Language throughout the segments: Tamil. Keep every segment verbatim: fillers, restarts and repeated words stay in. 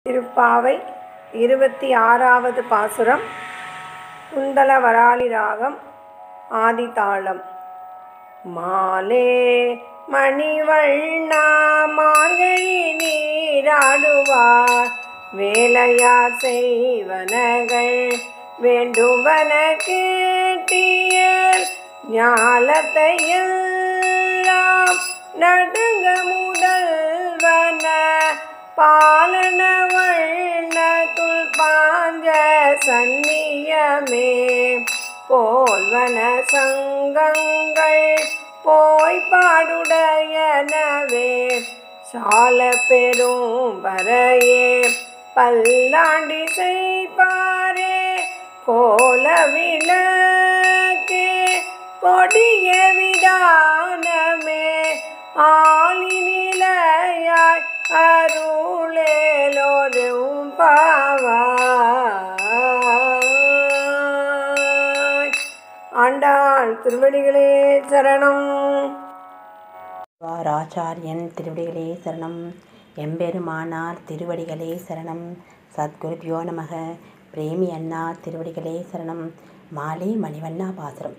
திருப்பாவை இருபத்தி ஆறாவது பாசுரம். குந்தல வராளி ராகம் ஆதிதாளம். மாலே மணிவண்ணா மார்கழி நீராடுவார் வேலையார் செய்வனகள் வேண்டுவன கேட்டியர் ஞாலத்தையெல்லாம் நடுங்க முதல்வன பாலன வண்ணத்துள் பாஞ்ச சந்நியமே போல்வன சங்கங்கள் போய் பாடுடையனவே சால பெரும் வரையே பல்லாண்டி செய்பாரே கோல விளக்கே கொடிய விதானமே ஆலி நிலையாய் அருளேலோரும் பாவாய். ஆண்டாள் திருவடிகளே சரணம். ஆச்சாரியன் திருவடிகளே சரணம். எம்பெருமானார் திருவடிகளே சரணம். சத்குருபியோ நமக. பிரேமி அண்ணா திருவடிகளே சரணம். மாலை மணிவண்ணா பாசுரம்.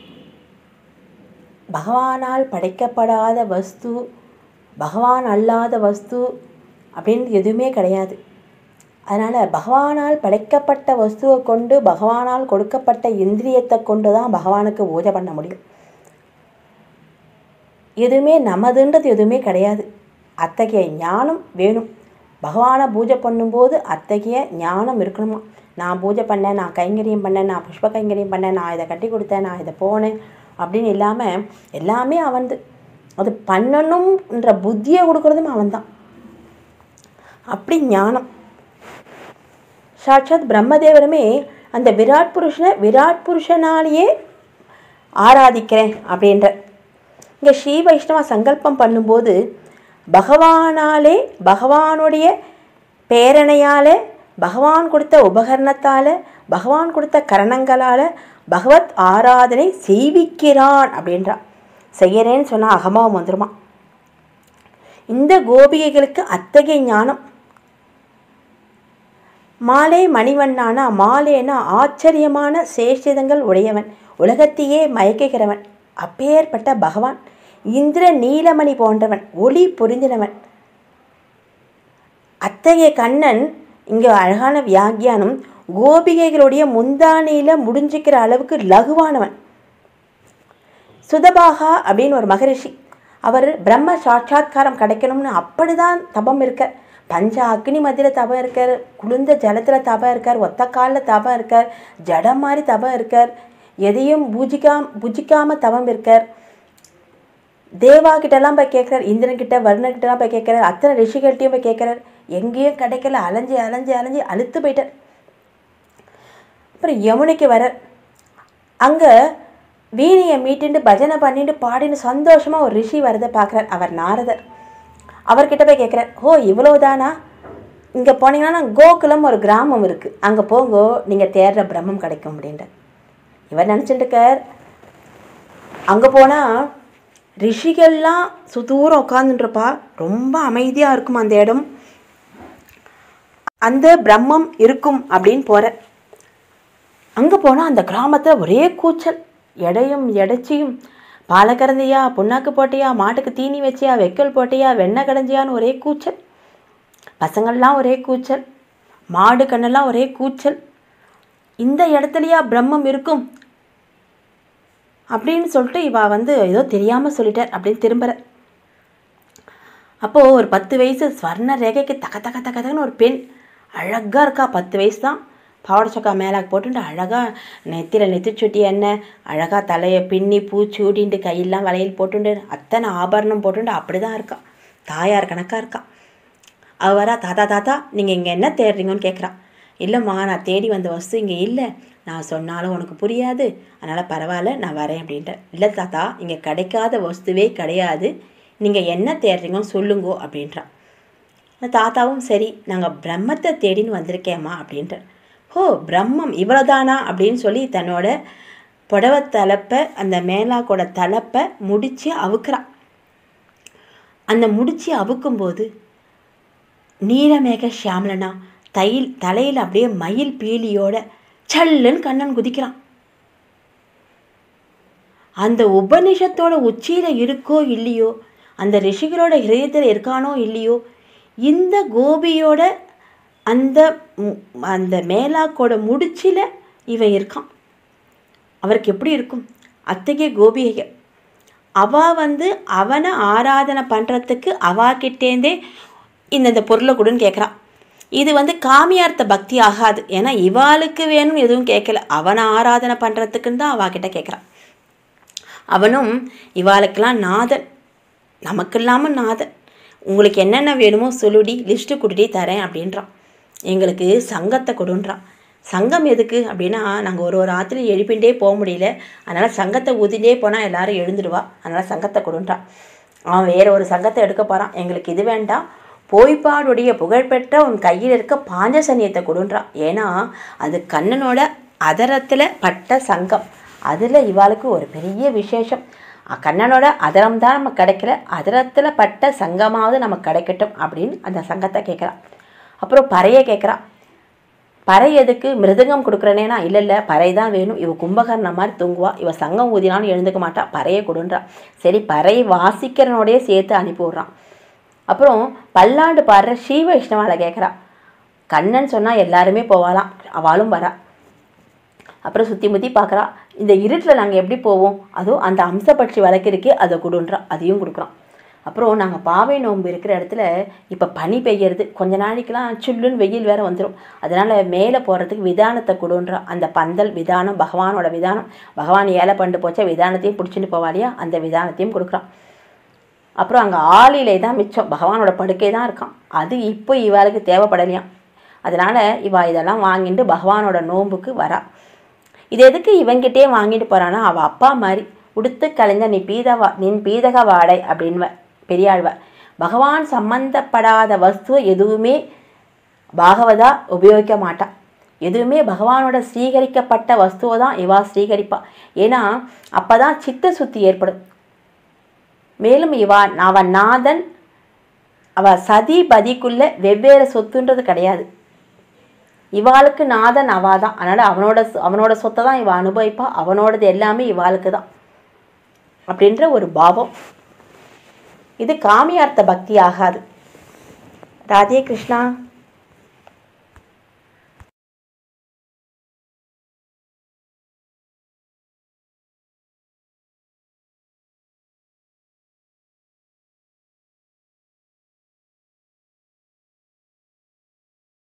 பகவானால் படைக்கப்படாத வஸ்து, பகவான் அல்லாத வஸ்து அப்படின்னு எதுவுமே கிடையாது. அதனால் பகவானால் படைக்கப்பட்ட வஸ்துவை கொண்டு, பகவானால் கொடுக்கப்பட்ட இந்திரியத்தை கொண்டு தான் பகவானுக்கு பூஜை பண்ண முடியும். எதுவுமே நமதுன்றது எதுவுமே கிடையாது. அத்தகைய ஞானம் வேணும். பகவானை பூஜை பண்ணும்போது அத்தகைய ஞானம் இருக்கணுமா. நான் பூஜை பண்ணேன், நான் கைங்கரியம் பண்ணேன், நான் புஷ்ப கைங்கரியம் பண்ணேன், நான் இதை கட்டி கொடுத்தேன், நான் இதை போனேன் அப்படின்னு இல்லாமல் எல்லாமே அவன்து. அது பண்ணணும்ன்ற புத்தியை கொடுக்குறதும் அவன்தான். அப்படி ஞானம். சாட்சாத் பிரம்மதேவருமே அந்த விராட் புருஷனை விராட் புருஷனாலேயே ஆராதிக்கிறேன் அப்படின்ற. இங்கே ஸ்ரீ வைஷ்ணவ சங்கல்பம் பண்ணும்போது பகவானாலே, பகவானுடைய பேரணையால், பகவான் கொடுத்த உபகரணத்தால், பகவான் கொடுத்த கரணங்களால் பகவத் ஆராதனை செய்விக்கிறான் அப்படின்றான். செய்யறேன்னு சொன்னால் அகமாவும் வந்துருமா. இந்த கோபிகைகளுக்கு அத்தகைய ஞானம். மாலே மணிவண்ணானா, மாலேனா ஆச்சரியமான சேஷிதங்கள் உடையவன், உலகத்தையே மயக்குகிறவன். அப்பேற்பட்ட பகவான் இந்திர நீலமணி போன்றவன், ஒளி பொருந்தினவன். அத்தகைய கண்ணன் இங்கே அழகான வியாக்கியானம். கோபிகைகளுடைய முந்தானியில் முடிஞ்சிக்கிற அளவுக்கு லகுவானவன். சுதபாகா அப்படின்னு ஒரு மகரிஷி, அவர் பிரம்ம சாட்சாத்காரம் கிடைக்கணும்னு அப்படிதான் தபம் இருக்கார். பஞ்ச அக்னி மத்தியில் தபம் இருக்கார், குளிர்ந்த ஜலத்தில் தபம் இருக்கார், ஒத்த காலில் தபம் இருக்கார், ஜடம் மாதிரி தபம் இருக்கார், எதையும் பூஜிக்காம புஜிக்காமல் தவம் இருக்கார். தேவா கிட்டலாம் போய் கேட்குறார், இந்திரன்கிட்ட வருணன்கிட்டலாம் போய் கேட்குறார், அத்தனை ரிஷிகள்கிட்டையும் போய் கேட்குறார். எங்கேயும் கிடைக்கல. அலைஞ்சி அலைஞ்சி அலைஞ்சி அழுத்து போயிட்டார். அப்புறம் யமுனைக்கு வரார். அங்கே வீணையை மீட்டுண்டு பஜனை பண்ணிட்டு பாடின்னு சந்தோஷமாக ஒரு ரிஷி வரதை பார்க்குறார். அவர் நாரதர். அவர்கிட்ட போய் கேட்குறார், ஓ இவ்வளவுதானா? இங்கே போனீங்கன்னா கோகுலம் ஒரு கிராமம் இருக்குது, அங்கே போங்கோ, நீங்கள் தேடுற பிரம்மம் கிடைக்கும் அப்படின்ற. இவர் நினச்சிட்டு இருக்கார், அங்கே போனால் ரிஷிகள்லாம் சுதூரம் உட்காந்துட்டுருப்பா, ரொம்ப அமைதியாக இருக்கும் அந்த இடம், அந்த பிரம்மம் இருக்கும் அப்படின்னு போகிற. அங்கே போனால் அந்த கிராமத்தில் ஒரே கூச்சல், எடையும் எடைச்சியும், பாலை கறந்தியா, புண்ணாக்கு போட்டியா, மாட்டுக்கு தீனி வச்சியா, வெக்கல் போட்டியா, வெண்ணெய் கடைஞ்சியான்னு ஒரே கூச்சல், பசங்கள்லாம் ஒரே கூச்சல், மாடு கண்ணெல்லாம் ஒரே கூச்சல். இந்த இடத்துலையா பிரம்மம் இருக்கும் அப்படின்னு சொல்லிட்டு இவா வந்து ஏதோ தெரியாமல் சொல்லிட்டார் அப்படின்னு திரும்புகிற. அப்போது ஒரு பத்து வயசு ஸ்வர்ண ரேகைக்கு தக்க தக்க தக்கன்னு ஒரு பெண், அழகாக இருக்கா. பத்து வயசு தான். பாவாடை சொக்கா மேலாக்கு போட்டுட்டு அழகாக நெத்தியில் நெத்திச்சுட்டி எண்ணெய், அழகாக தலையை பின்னி பூச்சி ஊட்டின்ட்டு கையெல்லாம் வளையல் போட்டுண்டு அத்தனை ஆபரணம் போட்டுண்டு அப்படி தான் இருக்கா. தாயார் கணக்காக இருக்கா. அவள் வரா, தாத்தா தாத்தா நீங்கள் இங்கே என்ன தேடுறீங்கன்னு கேட்குறா. இல்லைம்மா, நான் தேடி வந்த வஸ்து இங்கே இல்லை, நான் சொன்னாலும் உனக்கு புரியாது, அதனால் பரவாயில்ல நான் வரேன் அப்படின்ட்டேன். இல்லை தாத்தா, இங்கே கிடைக்காத வஸ்துவே கிடையாது, நீங்கள் என்ன தேடுறீங்கன்னு சொல்லுங்கோ அப்படின்றான். தாத்தாவும் சரி, நாங்கள் பிரம்மத்தை தேடின்னு வந்திருக்கேம்மா அப்படின்ற. ஓ பிரம்மம் இவ்வளோதானா அப்படின்னு சொல்லி தன்னோட புடவை தலைப்பை, அந்த மேலாக்கோட தலைப்பை முடித்து அவுக்குறான். அந்த முடிச்சு அவுக்கும்போது நீலமேக ஷியாமலனா தையில் தலையில் அப்படியே மயில் பீலியோட சல்லுன்னு கண்ணன் குதிக்கிறான். அந்த உபனிஷத்தோட உச்சியில் இருக்கோ இல்லையோ, அந்த ரிஷிகளோட ஹிருதயத்தில் இருக்கானோ இல்லையோ, இந்த கோபியோட அந்த அந்த மேலாக்கோட முடிச்சில் இவன் இருக்கான். அவருக்கு எப்படி இருக்கும்? அத்தகைய கோபிகை அவள் வந்து அவனை ஆராதனை பண்ணுறதுக்கு அவாக்கிட்டேந்தே இந்த இந்த பொருளை கொடுன்னு கேட்குறான். இது வந்து காமியார்த்த பக்தி ஆகாது. ஏன்னா இவாளுக்கு வேணும் எதுவும் கேட்கல, அவனை ஆராதனை பண்ணுறதுக்குன்னு தான் அவாக்கிட்ட கேட்குறான். அவனும் இவாளுக்கெல்லாம் நாதன், நமக்கு இல்லாமல் நாதன். உங்களுக்கு என்னென்ன வேணுமோ சொல்லுடி, லிஸ்ட்டு கொடுடி தரேன் அப்படின்றான். எங்களுக்கு சங்கத்தை கொடுன்றான். சங்கம் எதுக்கு அப்படின்னா, நாங்கள் ஒரு ஒரு ஆற்றுல எழுப்பிண்டே போக முடியல, அதனால் சங்கத்தை ஊதிண்டே போனால் எல்லோரும் எழுந்துடுவா, அதனால் சங்கத்தை கொடுன்றான். அவன் வேறு ஒரு சங்கத்தை எடுக்க போகிறான். எங்களுக்கு இது வேண்டாம், போய்ப்பாடுடைய புகழ்பெற்ற உன் கையில் இருக்க பாஞ்சசன்யத்தை கொடுன்றான். ஏன்னா அது கண்ணனோட அதரத்தில் பட்ட சங்கம். அதில் இவாளுக்கு ஒரு பெரிய விசேஷம். கண்ணனோட அதரம் தான் நமக்கு கிடைக்கல, அதரத்தில் பட்ட சங்கமாவது நமக்கு கிடைக்கட்டும் அப்படின்னு அந்த சங்கத்தை கேட்குறான். அப்புறம் பறையை கேட்குறான். பறை எதுக்கு? மிருதங்கம் கொடுக்குறேனேனா, இல்லை இல்லை பறை தான் வேணும். இவ கும்பகர்ண மாதிரி தூங்குவா, இவ சங்கம் ஊதினாலும் எழுந்துக்க மாட்டா, பறையை கொடுன்றான். சரி, பறை வாசிக்கிறனோடையே சேர்த்து அனுப்பி விட்றான். அப்புறம் பல்லாண்டு பாடுற ஸ்ரீ வைஷ்ணவாவை கேட்குறான். கண்ணன் சொன்னால் எல்லாருமே போவாளாம், அவளும் வரா. அப்புறம் சுற்றி முற்றி பார்க்குறா. இந்த இருட்டில் நாங்கள் எப்படி போவோம்? அதுவும் அந்த அம்சப்பட்சி வழக்கு இருக்கே, அதை கொடுன்றான், அதையும் கொடுக்குறான். அப்புறம் நாங்கள் பாவை நோன்பு இருக்கிற இடத்துல இப்போ பனி பெய்யறது, கொஞ்ச நாளைக்கெலாம் சுல்லுன்னு வெயில் வேறு வந்துடும், அதனால் மேலே போகிறதுக்கு விதானத்தை கொடுன்றான். அந்த பந்தல் விதானம் பகவானோட விதானம், பகவான் ஏழை பண்ணிட்டு போச்சா விதானத்தையும் பிடிச்சிட்டு போவாளியா, அந்த விதானத்தையும் கொடுக்குறான். அப்புறம் அங்கே ஆளிலே தான் மிச்சம், பகவானோட படுக்கை தான் இருக்கான். அது இப்போ இவாளுக்கு தேவைப்படலையாம். அதனால் இவா இதெல்லாம் வாங்கிட்டு பகவானோட நோன்புக்கு வரா. இது எதுக்கு இவங்கிட்டே வாங்கிட்டு போகிறான்னா, அவள் அப்பா மாதிரி உடுத்து கலைஞ்ச நீ பீதவா நின் பீதக வாடை அப்படின்வ பெரியாழ்வார். பகவான் சம்பந்தப்படாத வஸ்துவை எதுவுமே பாகவதா உபயோகிக்க மாட்டான். எதுவுமே பகவானோட ஸ்வீகரிக்கப்பட்ட வஸ்துவை தான் இவா ஸ்வீகரிப்பா. ஏன்னா அப்போ தான் சித்த சுத்தி ஏற்படும். மேலும் இவா அவன் நாதன், அவள் சதி பதிக்குள்ள வெவ்வேறு சொத்துன்றது கிடையாது. இவாளுக்கு நாதன் அவா தான், அதனால் அவனோட அவனோட சொத்தை தான் இவள் அனுபவிப்பா, அவனோடது எல்லாமே இவாளுக்கு தான் அப்படின்ற ஒரு பாவம். இது காமியார்த்த பக்தி ஆகாது. ராதே கிருஷ்ணா.